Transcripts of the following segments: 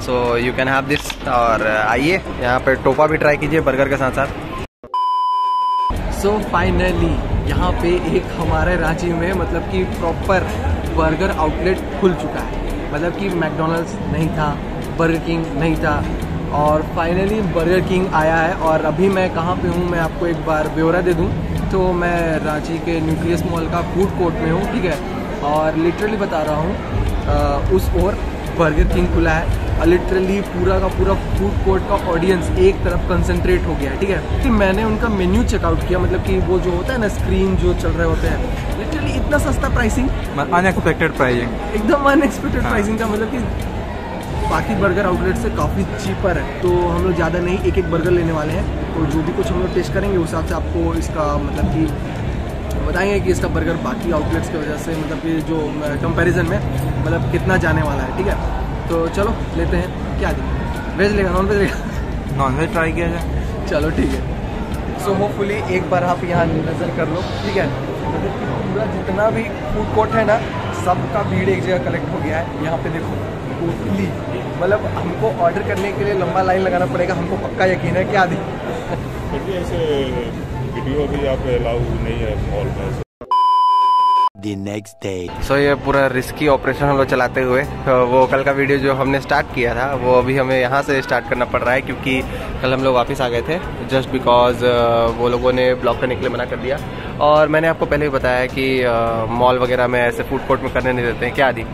So you can have this. और आइए यहाँ पे टोपा भी ट्राई कीजिए बर्गर के साथ साथ। सो फाइनली यहाँ पे एक हमारे रांची में मतलब कि प्रॉपर बर्गर आउटलेट खुल चुका है। मतलब कि मैकडोनल्ड्स नहीं था, बर्गर किंग नहीं था, और फाइनली बर्गर किंग आया है। और अभी मैं कहाँ पे हूँ मैं आपको एक बार ब्यौरा दे दूँ तो मैं रांची के न्यूक्लियस मॉल का फूड कोर्ट में हूँ, ठीक है। और लिटरली बता रहा हूँ उस ओर बर्गर किंग खुला है और लिटरली पूरा का पूरा फूड कोर्ट का ऑडियंस एक तरफ कंसंट्रेट हो गया है, ठीक है। कि मैंने उनका मेन्यू चेकआउट किया, मतलब कि वो जो होता है ना स्क्रीन जो चल रहे होते हैं, लिटरली इतना सस्ता प्राइसिंग, अनएक्सपेक्टेड प्राइसिंग, एकदम अनएक्सपेक्टेड प्राइसिंग का। मतलब कि बाकी बर्गर आउटलेट से काफ़ी चीपर है। तो हम लोग ज़्यादा नहीं, एक एक बर्गर लेने वाले हैं। तो जो भी कुछ हम लोग टेस्ट करेंगे उस हिसाब से आपको इसका मतलब कि बताएंगे कि इसका बर्गर बाकी आउटलेट्स की वजह से मतलब कि जो कंपैरिजन में मतलब कितना जाने वाला है, ठीक है। तो चलो लेते हैं। क्या दें, वेज लेगा नॉन वेज लेगा? नॉन वेज ट्राई किया जाए, चलो ठीक है। सो होपफुली एक बार आप यहाँ नज़र कर लो, ठीक है। मतलब कि पूरा जितना भी फूड कोर्ट है ना, सबका भीड़ एक जगह कलेक्ट हो गया है। यहाँ पे देखो टोटली, मतलब हमको ऑर्डर करने के लिए लंबा लाइन लगाना पड़ेगा, हमको पक्का यकीन है। क्या दी ऐसे वीडियो भी आप अलाउ नहीं है मॉल में। The next day. सो ये पूरा रिस्की ऑपरेशन हम लोग चलाते हुए, वो कल का वीडियो जो हमने स्टार्ट किया था वो अभी हमें यहाँ से स्टार्ट करना पड़ रहा है, क्योंकि कल हम लोग वापस आ गए थे जस्ट बिकॉज वो लोगों ने ब्लॉक करने के लिए मना कर दिया। और मैंने आपको पहले ही बताया कि मॉल वगैरह में ऐसे फूड कोर्ट में करने नहीं देते हैं। क्या दी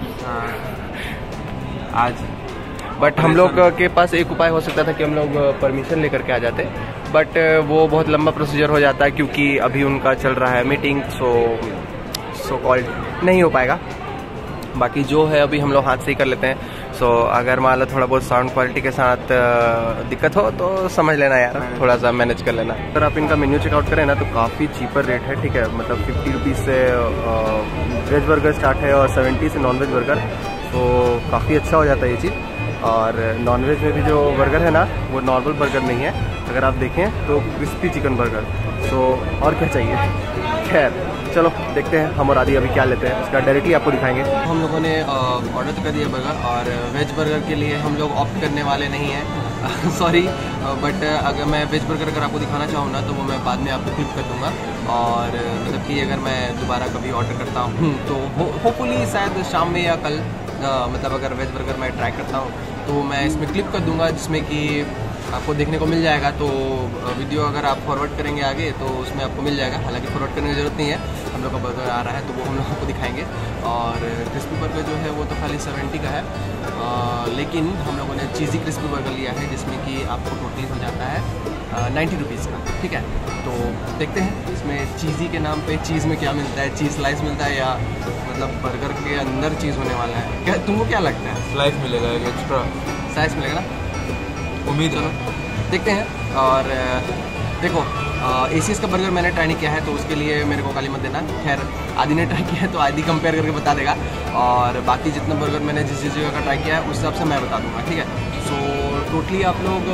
आज बट हम लोग के पास एक उपाय हो सकता था कि हम लोग परमिशन लेकर के आ जाते, बट वो बहुत लंबा प्रोसीजर हो जाता है क्योंकि अभी उनका चल रहा है मीटिंग, सो कॉल्ड नहीं हो पाएगा। बाकी जो है अभी हम लोग हाथ से ही कर लेते हैं। सो अगर मान लो थोड़ा बहुत साउंड क्वालिटी के साथ दिक्कत हो तो समझ लेना यार, थोड़ा सा मैनेज कर लेना। अगर आप इनका मेन्यू चेकआउट करें ना तो काफ़ी चीपर रेट है, ठीक है। मतलब 50 रुपीज़ से वेज बर्गर स्टार्ट है और 70 से नॉन वेज बर्गर, तो काफ़ी अच्छा हो जाता है ये चीज़। और नॉन वेज में भी जो बर्गर है ना वो नॉर्मल बर्गर नहीं है, अगर आप देखें तो क्रिस्पी चिकन बर्गर। सो और क्या चाहिए। खैर चलो देखते हैं हम और आदि अभी क्या लेते हैं, उसका डायरेक्टली आपको दिखाएंगे। हम लोगों ने ऑर्डर तो कर दिया बर्गर, और वेज बर्गर के लिए हम लोग ऑप्ट करने वाले नहीं हैं सॉरी। बट अगर मैं वेज बर्गर अगर आपको दिखाना चाहूँ ना तो वो मैं बाद में आपको क्लिप कर दूँगा। और मतलब कि अगर मैं दोबारा कभी ऑर्डर करता हूँ तो होपफुली शायद शाम में या कल मतलब अगर वेज बर्गर मैं ट्राई करता हूँ तो मैं इसमें क्लिप कर दूँगा, जिसमें कि आपको देखने को मिल जाएगा। तो वीडियो अगर आप फॉरवर्ड करेंगे आगे तो उसमें आपको मिल जाएगा। हालांकि फॉरवर्ड करने की ज़रूरत नहीं है, हम लोग का बर्गर आ रहा है तो वो हम लोग आपको दिखाएंगे। और क्रिस्पी बर्गर जो है वो तो खाली 70 का है, लेकिन हम लोगों ने चीज़ी क्रिस्पी बर्गर लिया है जिसमें कि आपको टोटली हो जाता है 90 रुपीज़ का, ठीक है। तो देखते हैं इसमें चीज़ी के नाम पे चीज़ में क्या मिलता है, चीज़ स्लाइस मिलता है या मतलब बर्गर के अंदर चीज़ होने वाला है। क्या तुमको क्या लगता है? स्लाइस मिलेगा, एक एक्स्ट्रा स्लाइस मिलेगा ना, उम्मीद है। देखते हैं। और देखो एसीएस का बर्गर मैंने ट्राई नहीं किया है तो उसके लिए मेरे को गाली मत देना। खैर आदि ने ट्राई किया है तो आदि कंपेयर करके बता देगा, और बाकी जितना बर्गर मैंने जिस जिस जगह का ट्राई किया है उस हिसाब से मैं बता दूंगा, ठीक है। सो टोटली आप लोग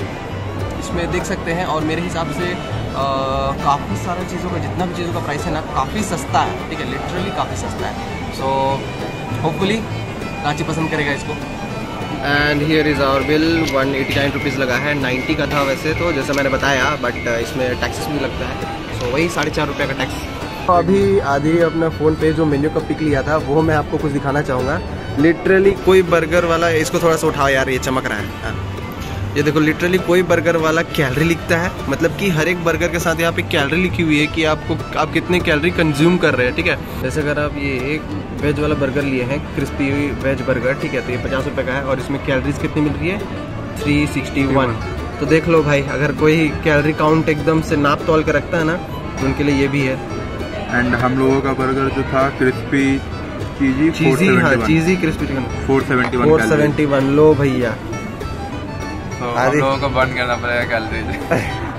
इसमें देख सकते हैं, और मेरे हिसाब से काफ़ी सारी चीज़ों का जितना भी चीज़ों का प्राइस है ना काफ़ी सस्ता है, ठीक है। लिटरली काफ़ी सस्ता है। सो होपफुली रांची पसंद करेगा इसको। And here is our bill, 189 rupees लगा है। 90 का था वैसे तो जैसा मैंने बताया, बट इसमें टैक्सेस भी लगता है, सो वही 4.5 रुपये का टैक्स। अभी आदि अपना फ़ोन पे जो मेन्यू का पिक लिया था वो मैं आपको कुछ दिखाना चाहूँगा। लिटरली कोई बर्गर वाला, इसको थोड़ा सा उठाओ यार, ये चमक रहा है। हाँ ये देखो, लिटरली कोई बर्गर वाला कैलोरी लिखता है, मतलब कि हर एक बर्गर के साथ यहाँ पे कैलोरी लिखी हुई है कि आप कितने कैलोरी कंज्यूम कर रहे हैं, ठीक है। जैसे अगर आप ये एक वेज वाला बर्गर लिए हैं, क्रिस्पी वेज बर्गर, ठीक है, तो ये 50 रुपये का है और इसमें कैलोरीज कितनी मिल रही है 361। तो देख लो भाई, अगर कोई कैलोरी काउंट एकदम से नाप तोल के रखता है ना तो उनके लिए ये भी है। एंड हम लोगों का बर्गर जो था क्रिस्पी चीजी, हाँ चीजी क्रिस्पी चिकन 471। लो भैया, तो हम लोगों को बर्न करना पड़ेगा कैलोरी।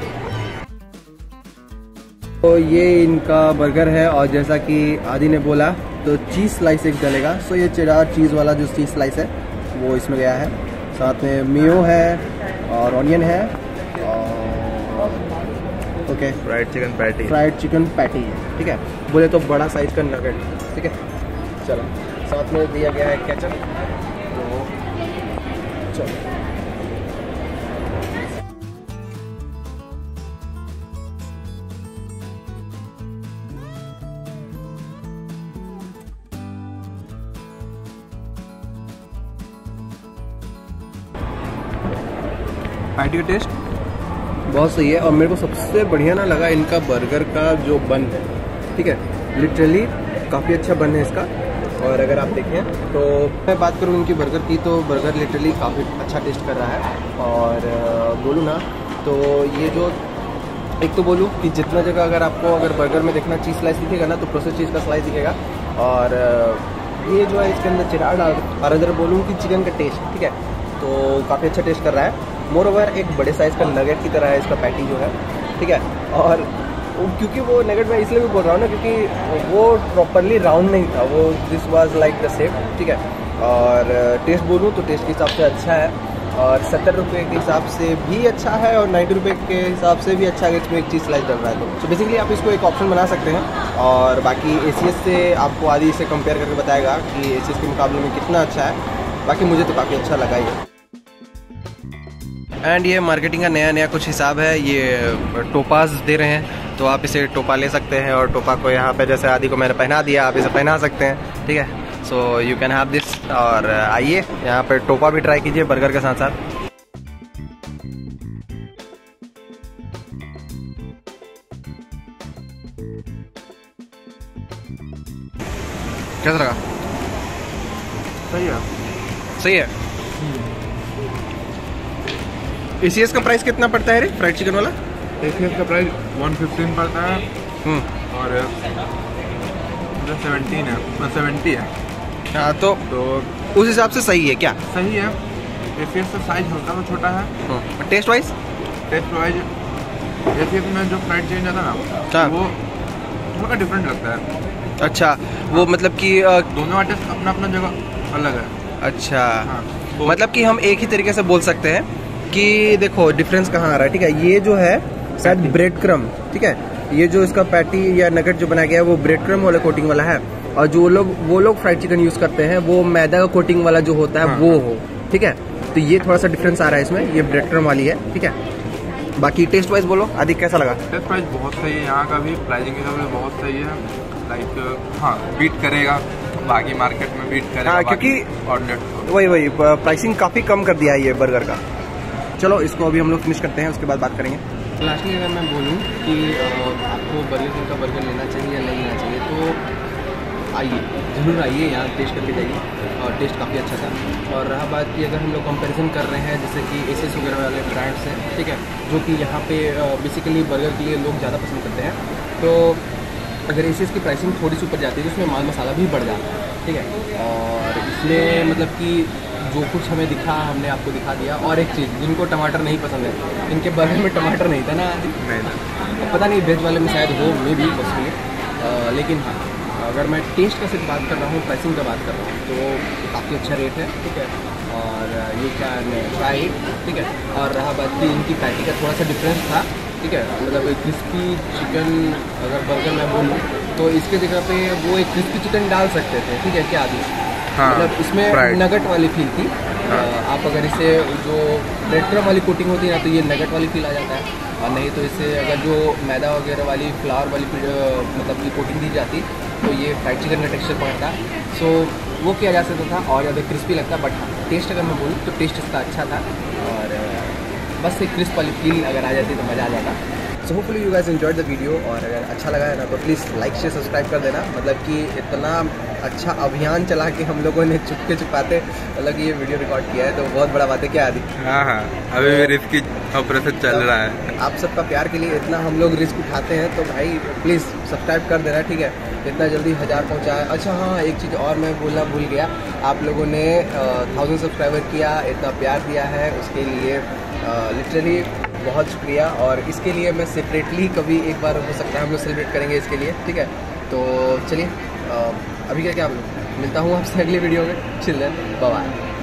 तो ये इनका बर्गर है, और जैसा कि आदि ने बोला तो चीज़ स्लाइस एक डलेगा। सो ये चेडार चीज़ वाला जो चीज़ स्लाइस है वो इसमें गया है, साथ में मियो है और ऑनियन है, और ओके फ्राइड चिकन पैटी है, ठीक है। बोले तो बड़ा साइज का नगेट, ठीक है। चलो साथ में दिया गया है केचप, तो चलो पैटी का टेस्ट बहुत सही है। और मेरे को सबसे बढ़िया ना लगा इनका बर्गर का जो बन है, ठीक है, लिटरली काफ़ी अच्छा बन है इसका। और अगर आप देखें तो मैं बात करूँ इनकी बर्गर की, तो बर्गर लिटरली काफ़ी अच्छा टेस्ट कर रहा है। और बोलूँ ना तो ये जो एक तो बोलूँ कि जितना जगह अगर आपको अगर बर्गर में देखना चीज़ स्लाइस दिखेगा ना, तो प्रोसेस चीज़ का स्लाइस दिखेगा। और ये जो है इसके अंदर चिराग डाल, और अगर बोलूँ कि चिकन का टेस्ट, ठीक है, तो काफ़ी अच्छा टेस्ट कर रहा है। मोर ओवर एक बड़े साइज़ का नगेट की तरह है इसका पैटी जो है, ठीक है। और क्योंकि वो नगेट मैं इसलिए भी बोल रहा हूँ ना, क्योंकि वो प्रॉपरली राउंड नहीं था, वो this was like the shape, ठीक है। और टेस्ट बोलूँ तो टेस्ट के हिसाब से अच्छा है, और 70 रुपये के हिसाब से भी अच्छा है, और 90 रुपये के हिसाब से भी अच्छा है। इसमें एक चीज़ स्लाइस डल रहा है तो बेसिकली आप इसको एक ऑप्शन बना सकते हैं। और बाकी ACS से आपको आदि से कंपेयर करके बताएगा कि ACS के मुकाबले में कितना अच्छा है। बाकी मुझे तो काफ़ी अच्छा लगा ये। एंड ये मार्केटिंग का नया कुछ हिसाब है, ये टोपाज दे रहे हैं, तो आप इसे टोपा ले सकते हैं। और टोपा को यहाँ पे जैसे आदि को मैंने पहना दिया, आप इसे पहना सकते हैं, ठीक है। So you can have this. और आइए यहाँ पे टोपा भी ट्राई कीजिए बर्गर के साथ साथ। कैसा लगा? सही है, सही है। ACS का प्राइस कितना पड़ता है रे फ्राइड चिकन वाला? ACS का प्राइस 115 पड़ता है और 17 है, 70 है। हाँ, तो उस हिसाब से सही है क्या? सही है। ACS का साइज हल्का सा छोटा है। टेस्ट वाइज ACS में जो फ्राइड चिकन आता है ना, वो थोड़ा डिफरेंट लगता है। अच्छा, वो मतलब कि दोनों आर्टिस्ट अपना अपना जगह अलग है। अच्छा, हाँ, मतलब कि हम एक ही तरीके से बोल सकते हैं कि देखो डिफरेंस कहाँ आ रहा है, ठीक है। ये जो है शायद ब्रेड क्रम, ठीक है, ये जो इसका पैटी या नगेट जो बनाया गया है वो ब्रेड क्रम वाला कोटिंग वाला है। और जो वो लोग फ्राइड चिकन यूज करते हैं वो मैदा का कोटिंग वाला जो होता है, वो हो, ठीक है। तो ये थोड़ा सा डिफरेंस आ रहा है इसमें, ये ब्रेड क्रम वाली है, ठीक है। बाकी टेस्ट वाइज बोलो आदि कैसा लगा? टेस्ट वाइज बहुत सही है, यहाँ का भी प्राइसिंग के हिसाब से बहुत सही है। लाइक हाँ, बीट करेगा बाकी मार्केट में, बीट करेगा। हाँ, क्योंकि वही प्राइसिंग काफ़ी कम कर दिया है ये बर्गर का। चलो इसको अभी हम लोग फिनिश करते हैं, उसके बाद बात करेंगे। लास्टली अगर मैं बोलूँ कि आपको बर्गर किंग का बर्गर लेना चाहिए या नहीं लेना चाहिए, तो आइए, ज़रूर आइए, यहाँ टेस्ट करके जाइए। और टेस्ट काफ़ी अच्छा था। और रहा बात कि अगर हम लोग कंपैरिजन कर रहे हैं जैसे कि ACS वगैरह वाले ब्रांड्स हैं, ठीक है, जो कि यहाँ पे बेसिकली बर्गर के लिए लोग ज़्यादा पसंद करते हैं, तो अगर ACS की प्राइसिंग थोड़ी सी ऊपर जाती है तो उसमें माल मसाला भी बढ़ जाता है, ठीक है। और इसमें मतलब कि जो कुछ हमें दिखा हमने आपको दिखा दिया। और एक चीज़, जिनको टमाटर नहीं पसंद है, इनके बर्गर में टमाटर नहीं था ना? नहीं, पता नहीं वेज वाले में शायद हो, मे भी पॉसिबली। लेकिन हाँ, अगर मैं टेस्ट का सिर्फ बात कर रहा हूँ, प्राइसिंग का बात कर रहा हूँ, तो काफ़ी अच्छा रेट है, ठीक है। और यू कैन ट्राई, ठीक है। और रहा बात कि इनकी पैटी का थोड़ा सा डिफरेंस था, ठीक है, मतलब क्रिस्पी चिकन अगर बर्गर मैं बोलूँ तो इसके जगह पे वो एक क्रिस्पी चिकन डाल सकते थे, ठीक है क्या आदि? हाँ, मतलब इसमें नगट वाली फील थी। हाँ। आप अगर इसे जो ब्रेड क्रम वाली कोटिंग होती है ना, तो ये नगट वाली फील आ जाता है। और नहीं तो इसे अगर जो मैदा वगैरह वाली फ्लावर वाली मतलब की कोटिंग दी जाती, तो ये फ्राइड चिकन का टेक्सचर पकड़ता। सो वो किया जा सकता था और ज़्यादा क्रिस्पी लगता। बट टेस्ट अगर मैं बोलूँ तो टेस्ट इसका अच्छा था, और बस एक क्रिस्प वाली फील अगर आ जाती तो मज़ा आ जाता। So hopefully you guys enjoyed the video. और अगर अच्छा लगा है ना तो प्लीज़ लाइक शेयर सब्सक्राइब कर देना। मतलब कि इतना अच्छा अभियान चला के हम लोगों ने चुपके चुपाते मतलब ये वीडियो रिकॉर्ड किया है, तो बहुत बड़ा बात है क्या आदि? हाँ, अभी भी रिस्की ऑपरेशन चल रहा है। आप सबका प्यार के लिए इतना हम लोग रिस्क उठाते हैं, तो भाई प्लीज़ सब्सक्राइब कर देना, ठीक है। इतना जल्दी 1000 पहुँचाया। अच्छा हाँ, एक चीज़ और मैं बोलना भूल गया, आप लोगों ने 1000 सब्सक्राइबर किया, इतना प्यार दिया है, उसके लिए लिटरली बहुत शुक्रिया। और इसके लिए मैं सेपरेटली कभी एक बार हो सकता है हम लोग सेलिब्रेट करेंगे इसके लिए, ठीक है। तो चलिए अभी क्या आप लोग, मिलता हूँ आपसे अगली वीडियो में। Children, bye bye.